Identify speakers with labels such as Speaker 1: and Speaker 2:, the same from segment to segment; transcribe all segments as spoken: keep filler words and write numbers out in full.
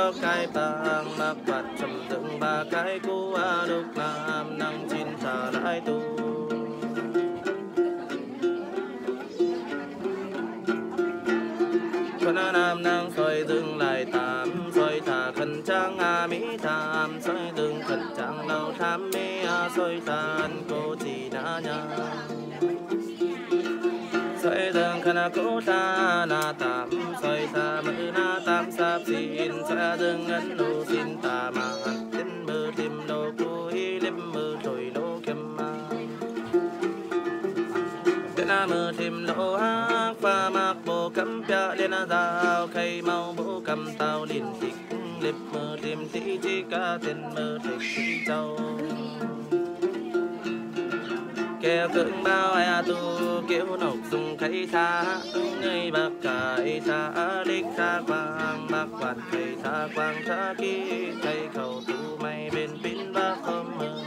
Speaker 1: bao cái bang mắc vật trầm dựng ba cái cú a lúc nam năng chín trả lại tu con nam năng soi dừng lại tám soi thả khẩn trang a mỹ tham soi dừng khẩn trang lâu tham mê a soi tàn cô chỉ đã nhà soi dừng khẩn cố ta na tam soi ta mơ na tam sáp xin soi dừng ấn lô xin ta mà tin mơ tim lô cúi lim mơ trồi lô kem ma na mơ thêm lỗ hát pha mạc bộ cắm pia lên dao khay mau bộ cầm tao liên tịch liệp mơ thêm tí chi ca tên mơ thịt châu kêu cưỡng bao ai tu kiểu nọc dùng khay xa người bạc cải xa đích xa quang bạc quạt khay xa quang xa ký khay khẩu tu mày bên pin bác không mơ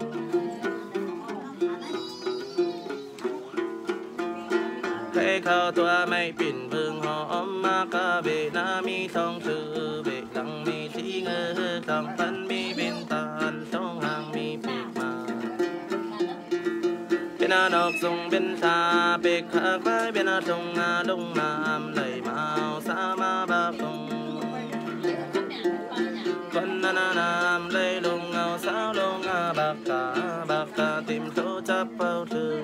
Speaker 1: khay khẩu tua mày pin vương hòm ma ca về na mi thong sư về lăng mi tí ngơ thong phân mi bên tàn trong hàng mi bịch mà bên na nọc dùng bên xa bịch khác vai bên na trong na đông nam lầy màu xa ma ba không con na na nam lầy lùng ngào sao lùng à bạc cả bạc cả tìm chỗ chấp bao thương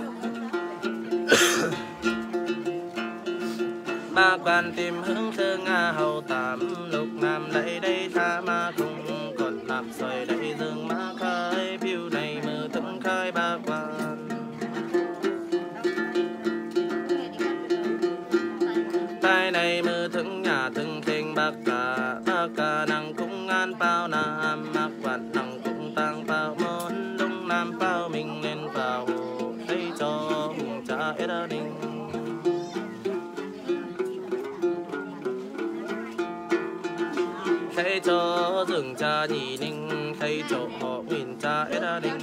Speaker 1: ba quan tìm hướng thương a hầu tám lục nam lấy đây xa ma không còn nạp xoay đây dương ma khai phiêu này mơ thấm khai ba quan tai này mơ thấm nhà thưng thình bạc cả bạc cả năng cũng an bao nam mạc quan năng cũng tăng bao môn đông nam bao mình lên vào đây cho hùng cha hết đình thay cho rừng cha nhị ninh thay cho họ nguyên cha ế đình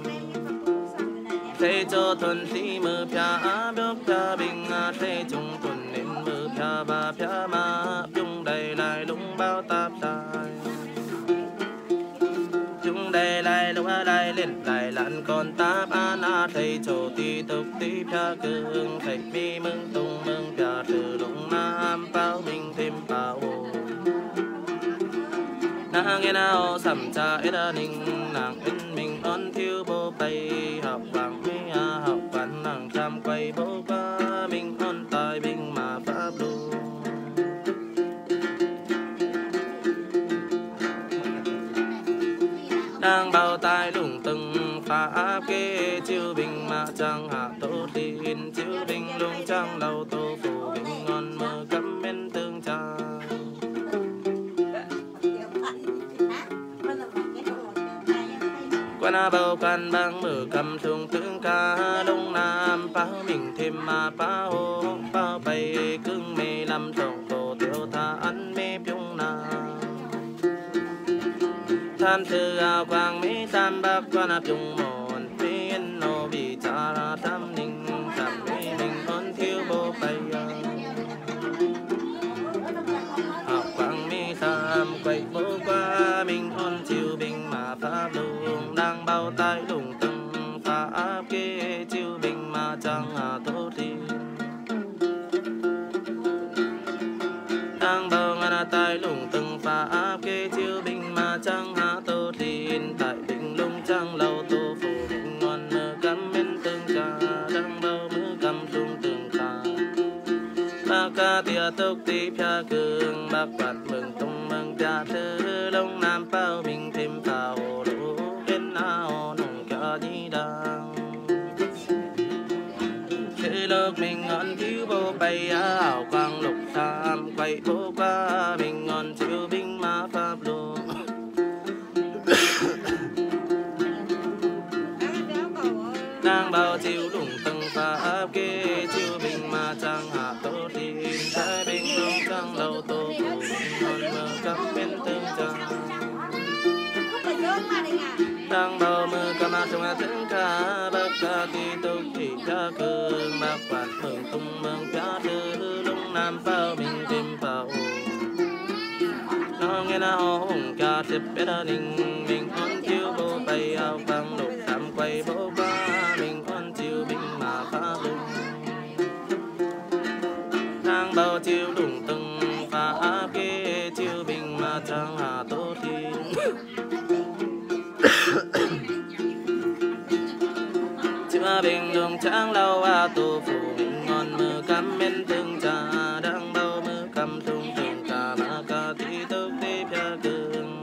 Speaker 1: thay cho thuần sĩ mơ pia bước pia bình thay chung thuần nên mơ pia ba pia ma chung đầy lại lũng bao tạp tai chung đầy lại lũng lại lên lại lặn còn tạp an a thay cho ti tục ti pia cương thay mi mừng tung mừng pia từ lũng nam bao mình thêm bao nàng nghe nào sắm cha ế ninh nàng in mình on thiếu bố bay học vàng mi à học văn nàng trăm quay bố qua mình on tài bình mà pháp lu đang bao tai lủng từng pháp kê chiêu bình mà chẳng hạ tổ tin chiêu bình lung chẳng lâu tô phủ bình ngon mơ cắm bên tương cha quan a bao can bang mở cầm thùng tướng ca đông nam bao mình thêm mà bao bao bay cưng mê làm trọng tổ tiêu tha ăn mê pyong nam tham thư áo quang mê tam bạc quan a pyong mòn bên nô bị cha ra tam ninh tam mê mình con thiếu bố bay áo quang mê tam quay bố qua mình con chiều bình mà pháp luôn đang bao tay lùng từng pháp kê chiều bình mà chẳng à tốt đi đang bao ngàn tay lùng từng pháp kê chiều bình mà chẳng à tốt đi tại bình lung chẳng lâu tô phủ bình ngon nơ cắm bên tương cha đang bao mưa cầm trung tương ca ba ca tia tốc tí pia cường bạc quạt mừng tung mừng pia thư đông nam bao mình thêm vào lũ bên nào nồng cả đi đang khi lúc mình ngon thiếu bố bay áo quang lục tam quay bố qua mình ngon chiếu binh mà pháp luôn đang bao chiếu đủng từng pháp kê chiếu binh mà chẳng hạ tốt đi trái binh không chẳng lâu tô phủ ngon mơ cắm bên tương chẳng đang bao mơ cắm a trong a tiếng ca bác ca ti tục thì ca cường bác quạt mừng tung mừng ca thư đông nam bao mình tìm vào nó nghe bên hồng ca tiếp bên ninh mình con chiêu bố bay ao vang lục tam quay bố ba mình con chiêu binh mà phá lung thang bao chiêu đùng từng phá kê chiêu binh mà chẳng hà tốt thiên chưa bình đường tráng lâu à tu phụ mình ngon mơ cắm bên tương trà đang bao mơ cắm tung tương trà mà ca tí tức tí pia cường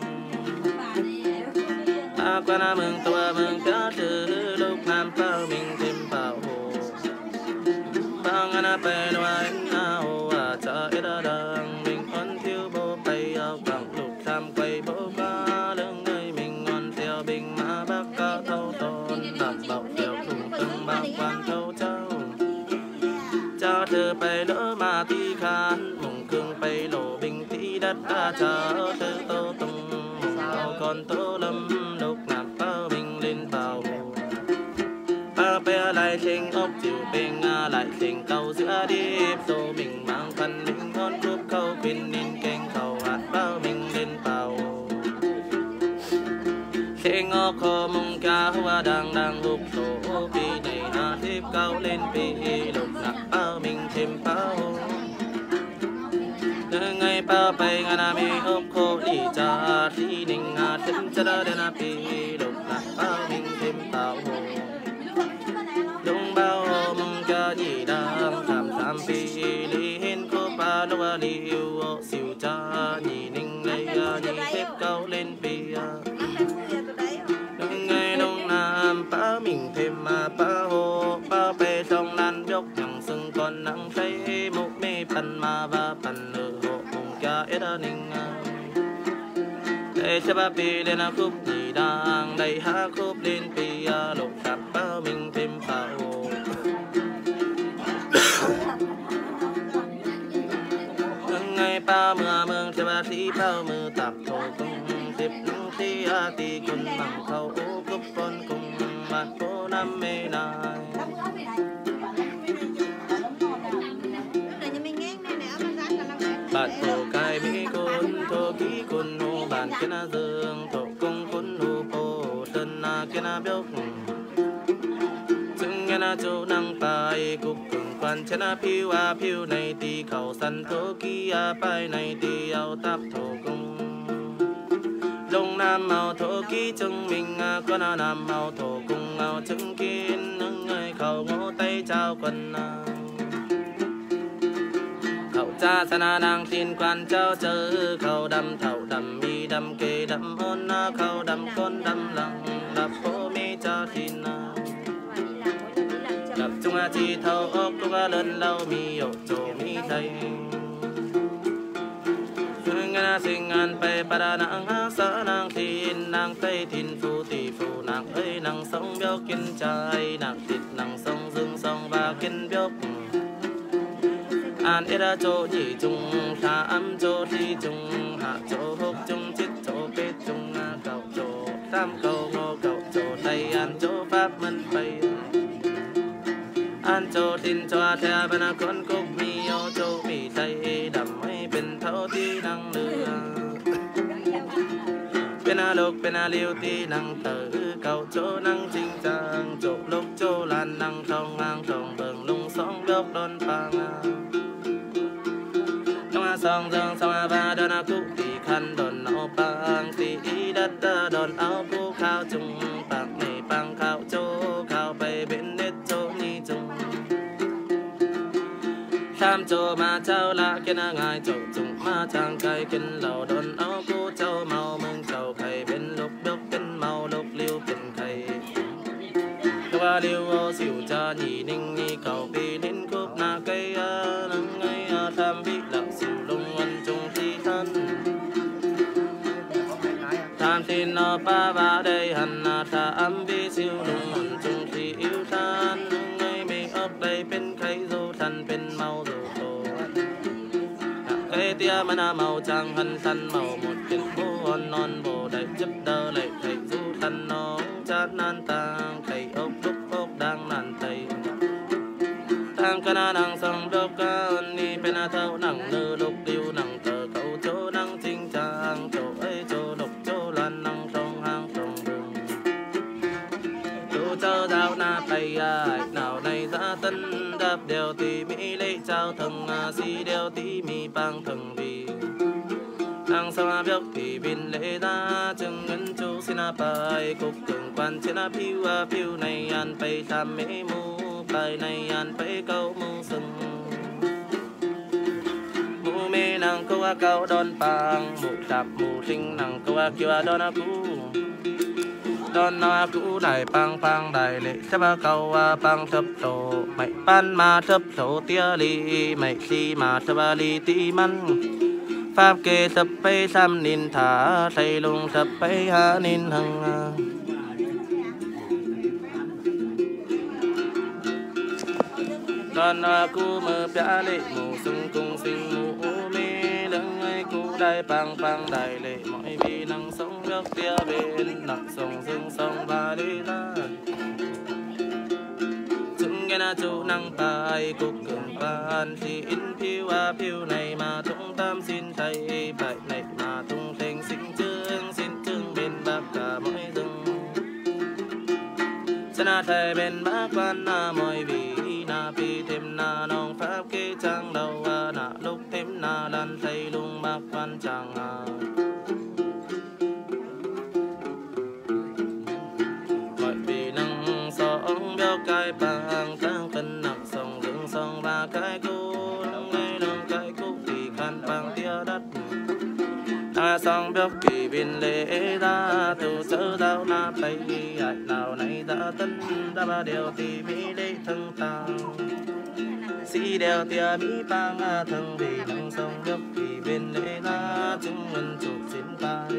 Speaker 1: à qua na mừng tua mừng cá trừ lúc nam bao mình thêm bảo hồ bao ngàn na pe loa na hồ à cha ít đang mình con thiếu bố bay ao bằng lục tham quay bố ba lưng nơi mình ngon theo bình mà bác ca thâu tôn làm bảo theo thùng từng bao quan thâu cháu cha thơ bay lỡ mà ti khan mùng cương bay lộ bình tí đất ta cha thơ tô tung mùng con tô lâm đục nạp bao mình lên vào ba pe lại sinh ốc chịu bên lại sinh cầu giữa điệp tô mình mang phần mình ngon cúp câu khuyên nên kênh cầu hạt bao mình lên vào sinh ốc khô mong ca hoa đang đang hụp tổ vì này na tiếp cao lên vì lục nạp bao mình thêm bao ngày bao bay ngana mi ốc khô đi cha đi ninh ngà thêm cha đa đena pi lục nạp bao mình thêm bao đông bao mong ca gì đang tham tham pi li hen cô ba đâu đi yêu siêu cha nhị ninh ngày nhị tiếp cao lên pi ngày đông nam ba mình thêm mà ba hồ ba bê trong lan dốc nhằng sưng con nắng thấy một mê pan mà ba pan ở hộ mong ca ít ninh để cho ba pi lên khúc gì đang đầy ha khúc lên pi lục cặp ba mình thêm phao ngày ba mưa mương cho ba tí bao mưa tạp thổ công tiếp nắng tí a tí quân bằng khâu cúp con cùng bạn phố năm mê này bạn thổ cài mỹ côn thổ ký côn hồ bạn kia na dương thổ công côn hồ bồ tân na kia na biốcซึ่งงานโจนังไปกุกกุ่งควันชนะผิวอาผิวในตีเข่าสันโทกี้อาไปในตีเอาตับโถกุงลงน้ำเอาโถกี้จึงมิงอาก็น่านำเอาโถกุงเอาจึงกินนึงเงยเข่าโง่ไตเจ้ากันนาเขาจ้าสนานางทินควันเจ้าเจอเขาดำเท่าดำมีดำเกดำอ้นนาเขาดำก้นดำหลังดับโพมีเจ้าทินนาดับจงอาจีเท่าอกตัวเลินเรามีโยโจมีไทยงานสิ่งงานไปปะดานางอาสานางทินนางไต้ทินฟูตีฟูนางเอ้ยนางสองเบี้ยวกินใจนางติดนางสองซึงสองบากินเบี้ยวอ่านเอราโจยี่จุงสามโจที่จุงหาโจหกจุงจิตโจเป็ดจุงอาเก่าโจสามเก่าโง่เก่าโจไทยอ่านโจฟ้ามันไปอันโจทินโจอาเทียเป็นคนกุกมีโอโจมีไทยดำไม่เป็นเท่าที่นังเลือเป็นอาลูกเป็นอาเลียวที่นังเตอเก่าโจนังจริงจังโจลูกโจลานนังทองงางทองเบิ่งลุงสองยกโดนปางาต้องอาสองเรื่องสองอาบาโดนอาคุตีคันโดนเอาปางตีดัดเตอโดนเอาผู้ข้าวจุงปากในปังข้าวโจข้าวไปเป็นเน็ตโจนี่จุงทำโจมาเจ้าละกินง่ายโจจุงมาจางไก่กินเหล่าโดนเอาผู้เจ้าเมาเมืองเจ้าไข่เป็นลูกยกเป็นเมาลูกเลี้ยวเป็นไข่ตัวเลี้ยวโอสิวจะหนีนิ่งนี่เก่าปีนินคุบนาไก่อานังไงอาทำวิหลักสิวลงวันจงที่ท่านทำที่นอป้าบาได้หันนาทำวิสิวลงวันจงที่อิวท่านนังไงไม่ออกได้เป็นไข่โซทันเป็นเมาโซโตไก่เตี้ยมันเมาจังหันทันเมาหมดเป็นโบนนอนโบได้จับเดอเลยไข่โซทันน้องจัดนานตางไข่อกลุกอกดังนานไตทางคณะนางส่งดอกกันนี่เป็นอาเท่านังเลือลูกดิวนังเตอเขาโจนังจริงจังโจ chớ đào na bay ai nào này ra tân đáp đều tí mỹ lệ trao thần si đều tí mi bang thần vì đang sau biết thì bên lễ ta chừng ngân chú xin bài cục cường quan trên phiêu phiêu này ăn bay tham mê mu bài này ăn bay câu mu sừng mu mê nàng câu câu đòn bang mu đạp mu sinh nàng câu kêu đòn cú đòn na cú đại bang bang đại lệ sắp câu bang thấp tổ mày ban mà thấp tổ tia li mày si mà thấp li ti man pháp kê sập bay sam nín thả say lung sập bay hà nín hằng đòn na cú mơ pia lệ mù sung cung sinh mù mê lưng ai cú đại bang bang đại lệ mọi vì năng sống gốc tia bên nặng sông dương sông ba đi ra chúng nghe na chú năng bài cục cường ban thì in phiêu à phiêu này mà tung tam xin thầy bài này mà tung thành sinh chương xin chương bên bác cả mỗi rừng chân na thầy bên bác quan na mọi vì na pi thêm na nong pháp kê trang đầu à na lúc thêm na lan thầy lung bác quan chàng à mọi vì năng sống béo cay bằng tăng cân nặng sông dương sông ba cái cú ngay nông cái cú thì khăn bằng tia đất ta sông béo kỳ bên lễ ta từ sơ đau na bay ai nào này ta tân ta ba điều thì mỹ lễ thân tàng si đeo tia mỹ bang thân vì năng sông béo kỳ bên lễ ta chúng ngân chụp xin tay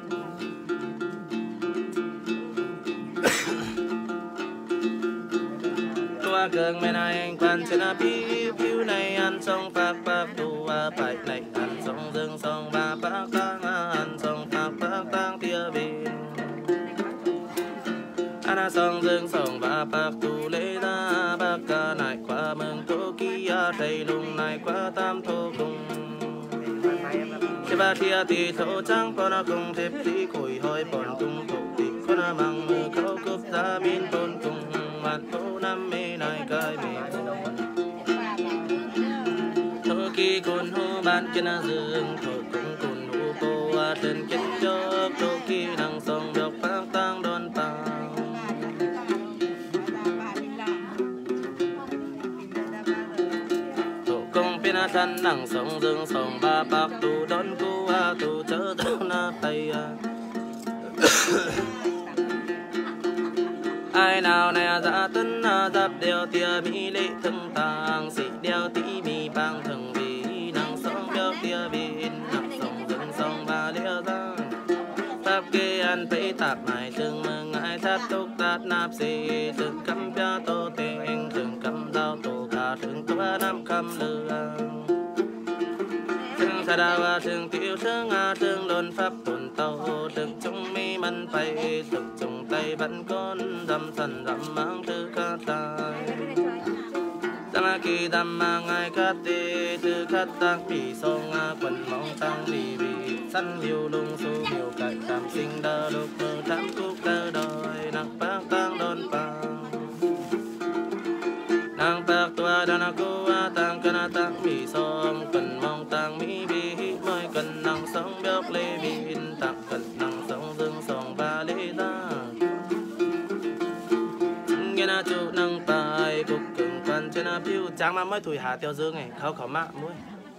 Speaker 1: tua cường bên anh quan trên a phiêu phiêu này ăn sông phạc phạc tua phải này ăn sông dương sông ba phạc tăng ăn sông phạc phạc tăng tia bên ăn sông dương sông ba phạc tu lễ ra bạc ca này qua mừng tô kia thầy lùng này qua tam thô cùng ba thia thì thô trắng con cùng thép tí cùi hơi bọn tung thổ thì con mang mưa khâu cướp ra bên tôn cùng bạn phố năm mê này cái mê thô kỳ cồn hô bạn kia na dương thô cũng cồn hô cô trên chân chốc thô kỳ năng sông độc phát tăng đòn tàu thô công bên thân năng sông dương sông ba bạc tu đón cô tu chớ đâu na tay ai nào này ra tân giáp đeo tia mỹ lệ thân tàng xị đeo tí mi bang thần vì năng sông đeo tia bên nặng sông dân sông ba lia ra pháp kê ăn phải tạp này từng mừng ai tháp tục tát nạp xì từng cắm pia tô tên từng cắm đao tổ cả từng tua năm cắm lừa từng sa đào từng tiêu từng a từng đồn pháp tồn tàu từng chung mi man bay từng chung tay vẫn con đâm thần đâm mang từ ca tài tăng kỳ đâm mang ai cát tê từ cát tăng bị song a quần mong tăng vì vì săn liều lung su liều cải tam sinh đa lúc mơ tám cúc đa đòi nặng bác tăng đòn bang nàng bác tua đa na cô a tăng cana tăng bị song quần mong tăng mỹ vì mới cần năng sống béo lê bin tặng cần năng sống dương song ba lê ta nghe na chú năng bài cục cường quan trên na phiêu tráng mà mới thủi hạ tiêu dương này khâu khẩu mạ mũi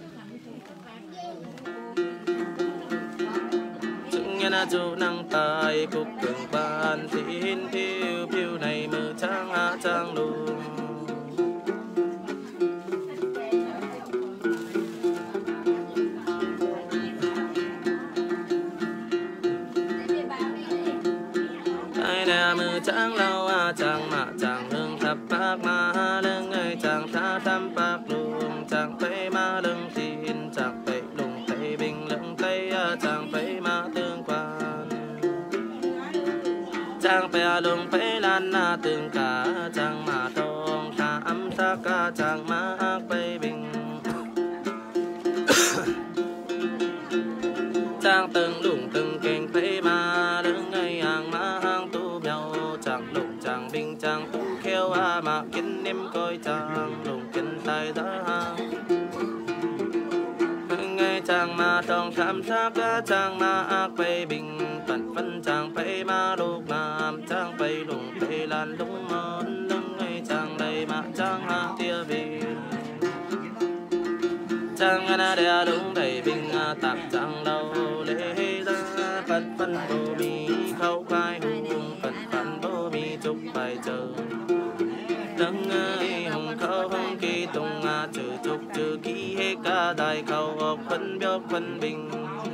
Speaker 1: nghe na chú năng bài cục cường quan thiên phiêu phiêu này mơ tráng á tráng luôn mưa trắng lâu à chẳng mà chẳng hương thập bạc mà lưng ơi chẳng tha thăm bạc luôn chẳng phải mà lưng tin chẳng phải lùng tay bình lưng tay chẳng phải mà tương quan chẳng phải lùng phải lan na tương cả chẳng mà thong thả ấm sắc cả chẳng mà ác bay bình chẳng từng lùng từng kênh phải mà lưng ơi hàng mà hàng tu béo chẳng lục chẳng bình chàng tú khéo à mà kiến đêm coi chàng lùng kiến tay giá hàng ngay chàng mà trong sam sắc chàng mà ác bay bình phận phân chàng bay mà lúc nam chàng bay lùng bay lan đúng món lưng ngay chàng đầy mà chàng hạ tia về chàng ngân đè đúng đầy bình tạm chàng đầu lễ ra phận phân bồ mi khâu khai hùng phận phận bồ mi chúc bài chờ nâng ơi hồng khâu hồng kỳ tung trừ chúc trừ ký hết cả đại khâu ốc phân bióc phân bình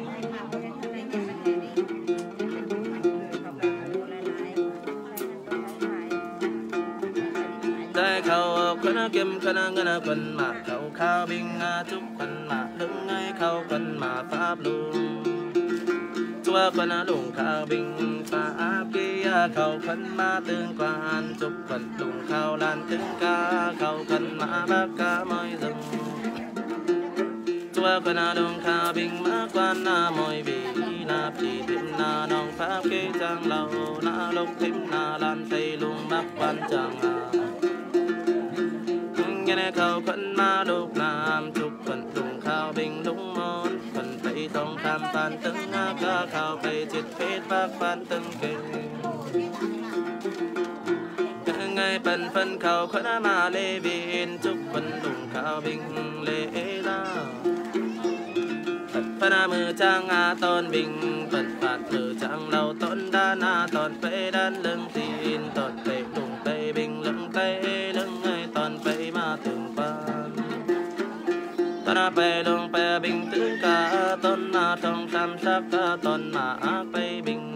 Speaker 1: đại khâu ốc phân kiếm phân ngân phân mà khâu khao bình chúc phân mà lưng ấy khâu phân mà pháp luôn chúa phân lùng khao bình pháp kia khâu phân mà tương quan chúc phân lùng khao lan tương ca khâu phân mà bác ca môi rừng chúa phân lùng khao bình mà quan na môi bì na phi tim na nong pháp kế trang lâu na lục tim na lan xây lùng bác quan chẳng à nghe khâu phân mà lục nam chúc phân lùng khao bình đúng món phân phải thông tham phan từng ca khao phải chết phết bác phan từng kề ngày phân phân khao khấn mà lê viên chúc phân lùng khao bình lễ ra phân mưa trang a tôn bình phân phạt mưa trang lâu tôn đan a tôn phê đan lưng tin tôn phê lùng phê bình lưng phê lưng ngày tôn phê mà từng pan tôn phê lùng phê bình tương ca tôn na trong sam sắc tôn mà ác phê bình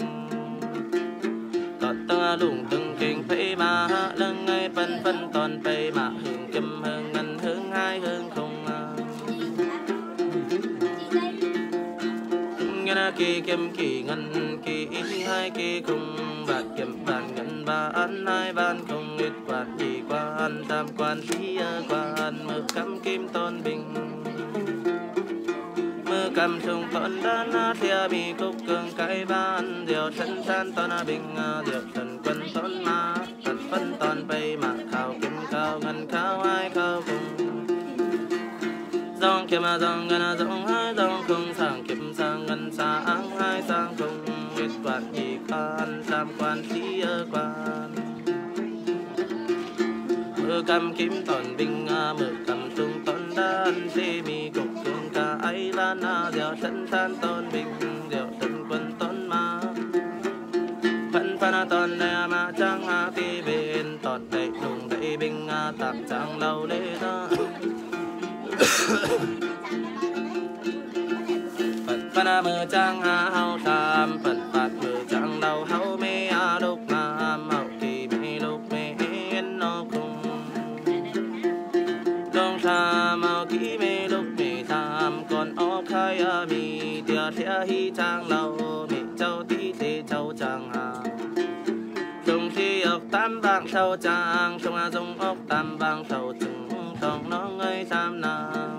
Speaker 1: tôn tăng lùng từng kinh phê mà lưng ngày phân phân tôn phê mà hương kim hương ngân hương hai hương không kỳ kiếm kỳ ngân kỳ hai kỳ không bạc kiếm bàn ngân ba ăn hai ban không ít quan gì quan tam quan khí quan mực cắm kim tôn bình mưa cầm sung tôn đan thia bị cúc cường cái ban diệu thân san tôn bình diệu thần quân tôn ma thần phân tôn bay mà khao kiếm khao ngân khao hai khao cùng dòng kiếm dòng ngân dòng hai dòng không sang kiếm sang ngân sang hai sang không ít quan gì quan tam quan khí quan mưa cầm kiếm tòn bình mưa cầm sung tôn đan xê mi cục cường ca ấy lan diệu thân san tôn bình diệu thần quân tôn ma phân phân tôn đại mà trang hạ ti bên tôn đại lùng đại bình tạc trang lâu lễ ra phật phật mưa trang hà hao sam phật phật mưa trang đầu hao mê a đúc nam hậu kỳ mê đúc mê yên nó cùng đông sam hậu kỳ mê đúc mê tam còn ó khai a mi tia thea hi trang lâu mê châu tí tê châu trang hà trung thi ốc tam bang châu trang trung a dung ốc tam bang châu trừng trong nó ngây sam nàng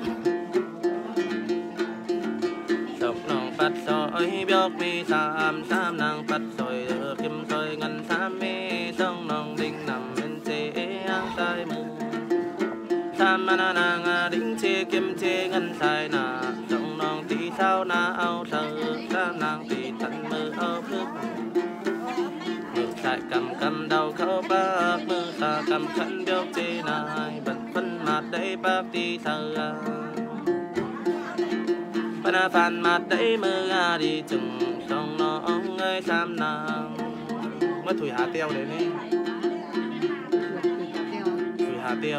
Speaker 1: phát soi bióc mi sam sam nàng phát soi kim soi ngân sam mi trong nòng đinh nằm bên chế ang tai mưa sam na nàng đinh chế kim chế ngân sai na trong nòng tí sao na ao sờ sam nàng tí thân mưa ao phước mưa sai cầm cầm đầu khâu bác mưa ta cầm khăn bióc chế nai bận phân mặt đây bác tí thơ phân phan mặt đấy mưa đi chừng trong nó ông ơi sam nàng mới thủy hà tiêu đấy nè thủy hà tiêu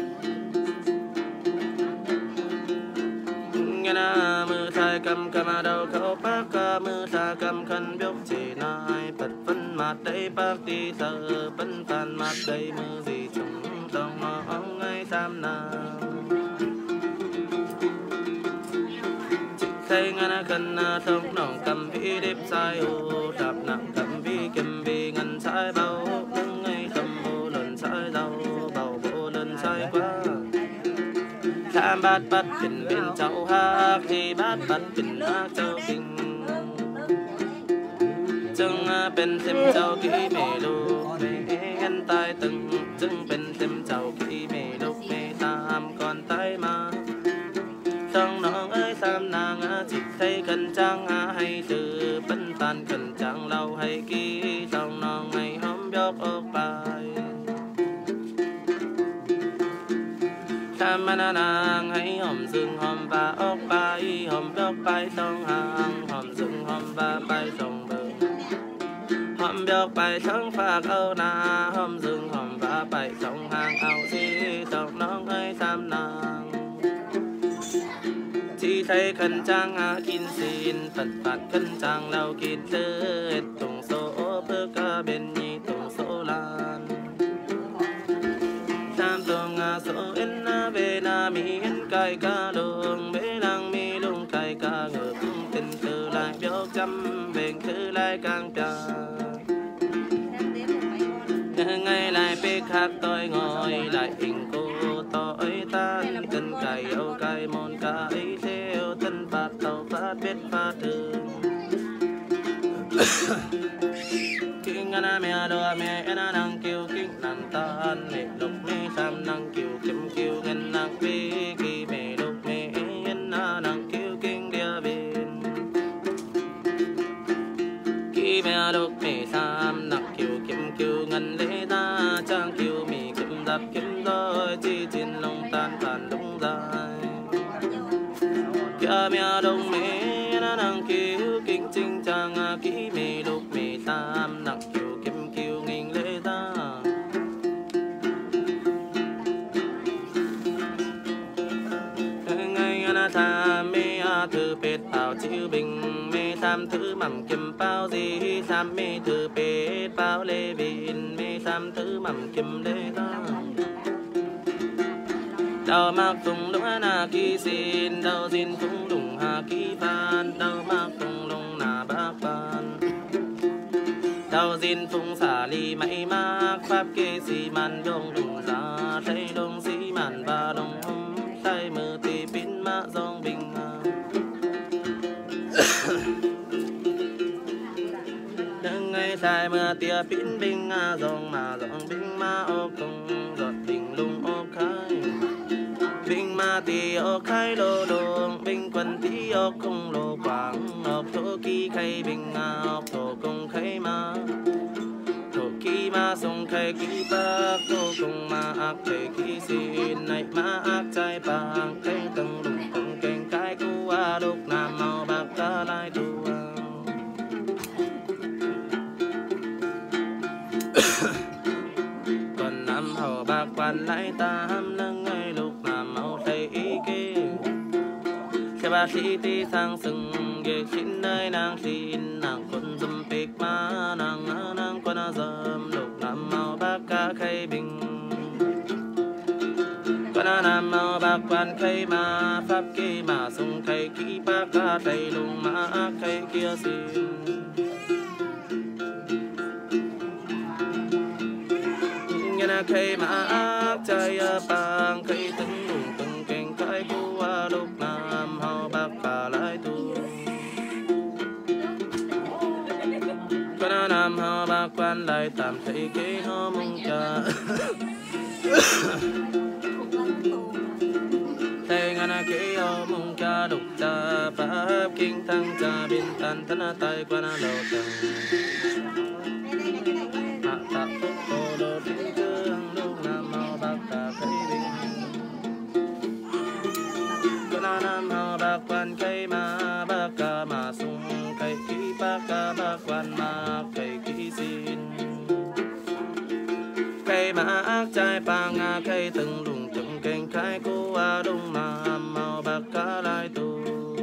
Speaker 1: nghe na mưa sai cầm cầm đầu khâu bác mưa sa cầm khăn bióc chỉ nai bật phân mặt đấy bác đi thơ phân phan mặt đấy mưa gì chừng trong nó ông ơi sam nàng say ngân khăn thông nòng cầm vi đếp sai ô đạp nặng cầm vi kiếm vi ngân sai bao nâng ngay cầm bộ lần sai dâu bầu bộ lần sai quá tham bát bát bình bên cháu hát thì bát bát bình hát châu kinh chân bên thêm châu kỹ mê lô mê ngân ตายตึงจึงเป็นเต็มเจ้าขี้เมลุกเมตามก่อนตายมาสองน้องเอ้ยสามนางจิตใจกันจังให้ตือเป็นตันกันจังเราให้กี่สองน้องให้หอมยกออกไปทำมานานางให้หอมซึ่งหอมบาออกไปหอมยกไปสองหางหอมซึ่งหอมบาไปสองเบอร์หอมยกไปสองฝากเอาหน้าหอมซึ่งหอมบาไปสองหางเอาสิสองน้องเอ้ยสามนางที่ไทยขันจางหากินศีลปัดปัดขันจางเรากินเลือดตรงโซเพื่อกะเบนยีตรงโซลานตามตรงอาโซเอ็นนาเวนามีเอ็นไก่กาลงเบลังมีลุงไก่กาเงือบเป็นคือลายเบี้ยวจำเบ่งคือลายกลางปลายังไงลายเป๊กคักต่อยงอยลายอิงโกต่อยตานกันไก่เอาไก่มอนไก่เทวตันปาดเต่าฟาดเบ็ดฟาดถึงกิ้งกันนะเมียดัวเมียเอ็นนังกิ้วกิ้งนันตานเมฆลูกเมฆทำนังกิ้วเข็มกิ้วเงินนังปีกี่เมฆลูกเมฆเอ็นนังกิ้วกิ้งเดียบินกี่เมียลูกเมฆทำนังกิ้วเข็มกิ้วเงินเลตาจ้างกิ้วมีเข็มดับเข็มดอยจีจินลงตานผ่านลงได้กี่เมียลูกเมฆนังกิ้วกิ้งจริงจังกี่เมฆลูกเมฆทำนังกิ้วเข็มกิ้วเงินเลตาทำไม่อาถือเป็ดเป่าจิ้วบิงไม่ทำถือหม่ำเข็มเป่าสีทำไม่ถือเป็ดเป่าเลวินไม่ทำถือหม่ำเข็มเลต้าเดามักตุงลงนากีสินเดาสินตุงลุงหากีพานเดามักตุงลงนาบากปานเดาสินตุงสาลีไม่มากฟับเกสีมันยงลุงสาใช้ลงสีมันบาลงใช้มือตีปินมาซองบิงยังไงใช้เมื่อเตียปินบิงมาซองมาซองบิงมาออกตรงรถบิงลุงออกไข่บิงมาตีออกไข่โลโดงบิงควันตีออกคงโลกวางออกโตกี้ไข่บิงมาออกโตคงไข่มาโตกี้มาส่งไข่กี้ปากโตคงมาอักไข่กี้สินในมาอักใจปางไข่ตึงลุงตึงเก่งกายกูว่าลูกน้ำเมาบักกะลายตัวก่อนน้ำเห่าบักวันไหลตามนั่งไงลูกน้ำเมาใส่อีเกเชื่อว่าสีตีสร้างซึ่งเกี่ยชิ้นได้นางชินนางคนสมปิกมานางนางคนอาเสมลูกน้ำเมาบักกะไข่บิงก็น่านำเอาบักวันไข่มาฟับกี้มาส่งไข่กี้ปากกาไข่ลงมาไข่เกียสินยันไข่มาใจปางไข่ตึงลุงตึงเก่งไข่กูว่าลูกน้ำเฮาบักกาลายตัวก็น่านำเฮาบักวันไล่ตามไข่เกี่ยวมุงจาแต่งานเกี่ยวมุงจาดุกจาปับกิ้งทั้งจาบินตันธนาไตกว่านาโลตังหะตะตุโตโลดิ้งเจืองลูกน้ำเมาบักกะไข่บิงก็น่านำเฮาบักวันไข่มาบักกะมาส่งไข่กี้บักกะบักวันมาไข่กี้สินไข่มาอักใจปางาไข่ตึงลุงตึงเก่งไข่กูว่าลุงมาเมาบักกะลายตัว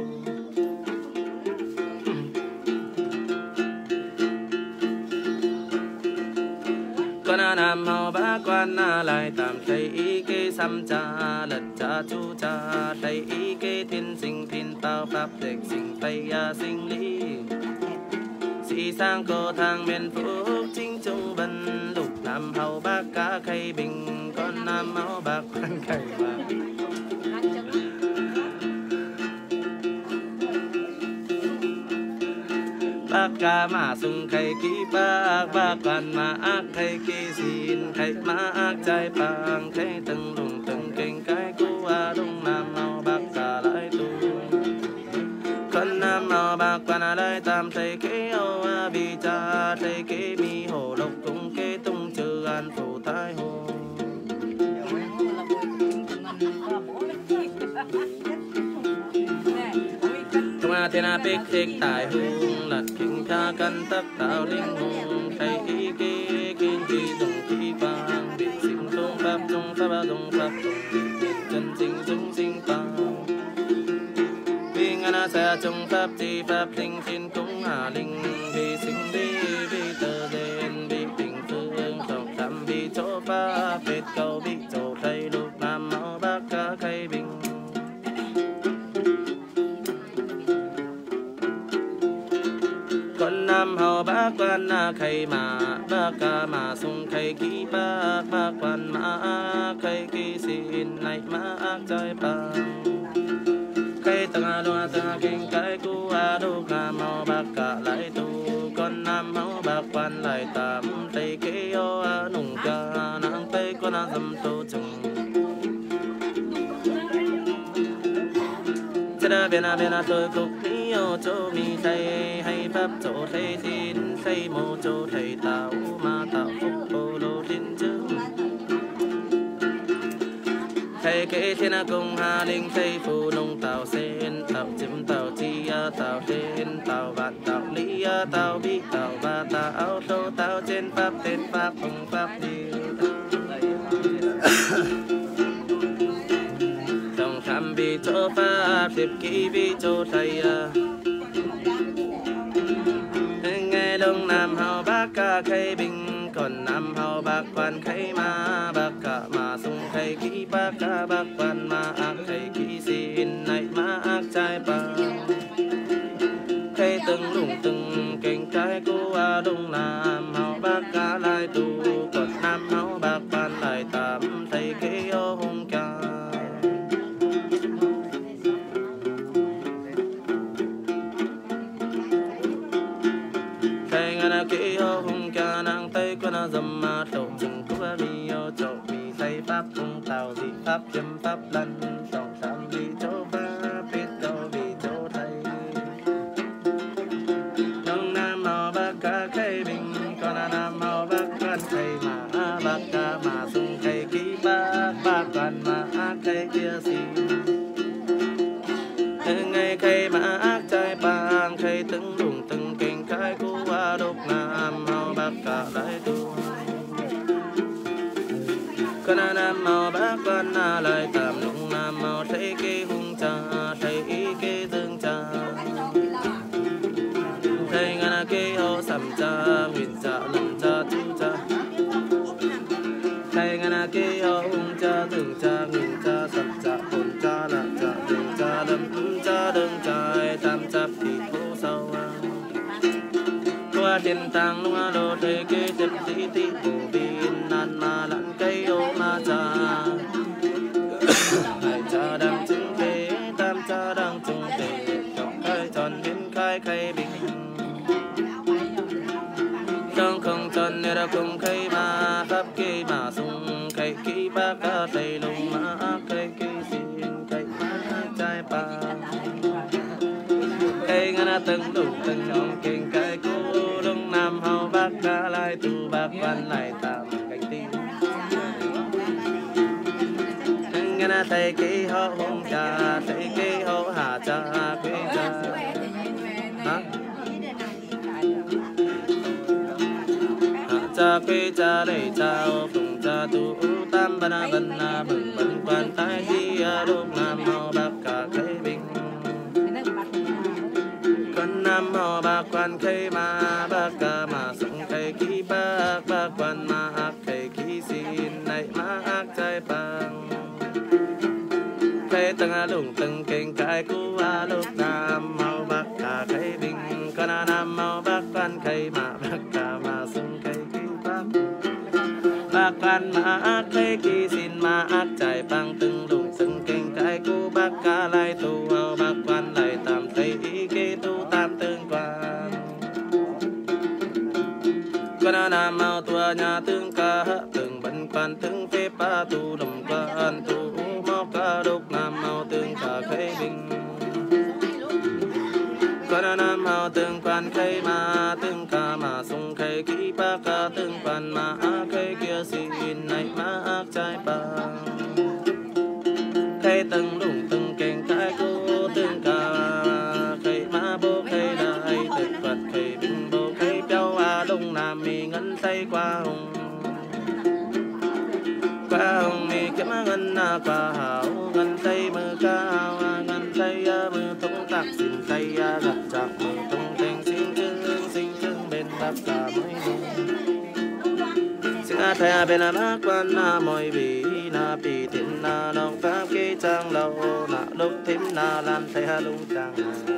Speaker 1: ก็น่านำเมาบักวันน่าลายตามใจอีเกซ้ำจาหลัดจาจูจาใจอีเกทินสิงพินเป่าปับเด็กสิงไปยาสิงลีสีสร้างก็ทางเป็นฟูกจริงจงบันลูกน้ำเฮาบักกะไข่บิงก่อนน้ำเมาบักวันไข่มาบักเกกามาสุงไข่กีปากบากกันมาอักไข่กีสินไข่มาอักใจปังไข่ตึงลุงตึงเก่งไก่กูอาดุงน้ำเมาบักกาไหลตูคนน้ำเมาบักกันอะไรตามไทยเกี่ยวอาบิจาไทยเกี่มีโหลกตุงเกี่ตุงเจออันผู้ท้ายโหมาเทนาเป็กเอกตายหงหลัดขิงชากันตักตาวลิงหงไทยอีเกกินจีตงที่ฟางบิดสิงตงปับตงสับตงปับตงบิดจันสิงจุงสิงปังบิงอนาเสจงปับจีปับลิงชินกุงหาลิงบิสิงบิบิเตอเดนบิปิงเฟืองตกทำบิโจฟ้าเป็ดเกาบิโจไทยลูกน้ำเมาบักกะไข่บิงคนนำเฮาบักวันนาไข่มาบักกามาส่งไข่กีบักบักวันมาไข่กีสินในมาอักใจปังไข่ตั้งอาลัวตั้งเก่งไก่กูอาดูกาเมาบักกะไหลตูคนนำเฮาบักวันไหลตามไข่เกี่ยวอาหนุ่งกานางไปก็น่าทำโตจังจะได้เป็นอาเป็นอาตัวกุกนี้โอโจมีไทยให้พับโจไทยทินไทยโมโจไทยเต่ามาเต่าฟุกโปโลดินจึงไทยเกเทนากงฮาลิงไทยฟูนงเต่าเซนเต่าจิมเต่าจียาเต่าเทนเต่าบาดเต่าลียาเต่าบีเต่าบาเต่าเอาโตเต่าเจนปับเต้นปับปงปับดิวทำบิโจฟ้าสิบกีบิโจไทยไงลงน้ำเฮาบักกะไข่บิงก่อนน้ำเฮาบักวันไข่มาบักกะมาส่งไข่กีบักกะบักวันมาอักไข่กีสินในมาอักใจปังไข่ตึงลุงตึงเก่งใจกูอาลงน้ำเฮาบักกะลายตูก่อนน้ำเฮาบักวันลายตามไทยเกี่ยวหงกาkỹ ho hung ca nàng tây có na dầm ma trộn chừng cũng ba mi yo trộn mi say pháp không tàu gì pháp chấm pháp lăn trộn tam đi chỗ ba biết đâu bị chỗ thầy đông nam màu bạc ca khay bình còn là nam màu bạc quan khay mà bạc ca mà sung khay kỹ bạc bạc quan mà ác khay kia xin ngày khay mà ác trai bang khay từng đùng từng kinh cái cú ba đục nam màu bạc cả lại tu con nam màu bạc con na lại tạm lung nam màu thấy cái hung cha thấy cái tương cha thấy ngana cái ô sầm cha nguyện cha lâm cha tu cha thấy ngana cái ô hung cha tương cha nguyện cha sầm cha hồn cha lạc cha tương cha lâm cha đừng trai tam chấp thì thô sâu qua trên tàng lung lô thấy cái chất tí tí bù bin nan mà lặn cây ô ma cha hai cha đang chứng thế tam cha đang chứng thế trong khai tròn biến khai khai bình trong không tròn này đã cùng khai mà pháp kê mà sung khai kỹ bác ca thầy lùng mà khai kê xin khai mà trai ba khai ngana từng đủ từng trong kinh khai cô đông nam hậu bác ca lại tu bác văn lại tạm cánh tin ngana thầy kỹ họ hung cha thầy kỹ họ hạ cha quê cha hả cha quê cha đầy cha phùng cha tu tam bana bana bừng bừng quan tai đi đông nam hậu bác ca khai bình con nam hậu bác quan khai mà bác ca mà sung khai kỹ bác bác quan mà ác khai kỹ xin này mà ác trai bằng khai tăng lùng tăng kinh cái cú a lúc nam hậu bác ca khai bình con nam hậu bác quan khai mà bác ca mà sung khai kỹ bác bác quan mà ác khai kỹ xin mà ác trai bằng từng lùng tăng kinh cái cú bác ca lại tu hậu bác quan lại tam thấy ý kế tu tam tương quan nam mao tua nhà tương ca từng bận quan từng phê pa tu đồng quan tu móc ca đục nam mao tương ca khế bình quan nam mao tương quan khế ma tương ca mà sung khế kỹ pa ca tương quan mà khế kia xin này mà trai pa khế từng đụng từng kèn cái cô tương ca khế ma bố khế đại tự vật khế bình bố khế béo a đông nam mi ngân tây qua hồng qua hồng mi kiếm ngân na qua hảo ngân tây mưa cao ngân tây mưa tung tạc xin tây gặp chạc mưa tung thành xin chương xin chương bên bác cả mới xin a thầy bên bác quan na mồi vì na bị thiên na nong pháp kê trang lâu na lúc thím na lan thầy ha lung trang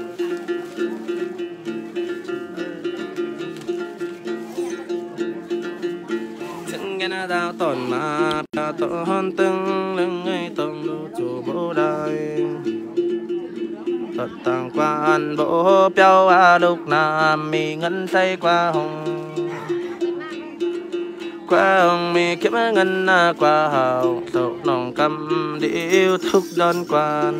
Speaker 1: na đào tổn mà đào tổn từng lưng ngay tông lũ chủ bố đời tật tàng qua ăn bố béo a đục nam mi ngân say qua hồng qua hồng mi kiếm ngân qua hào tộc nòng căm điêu thúc đơn quan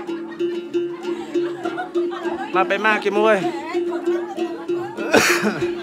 Speaker 1: มาไปมากกี่มวย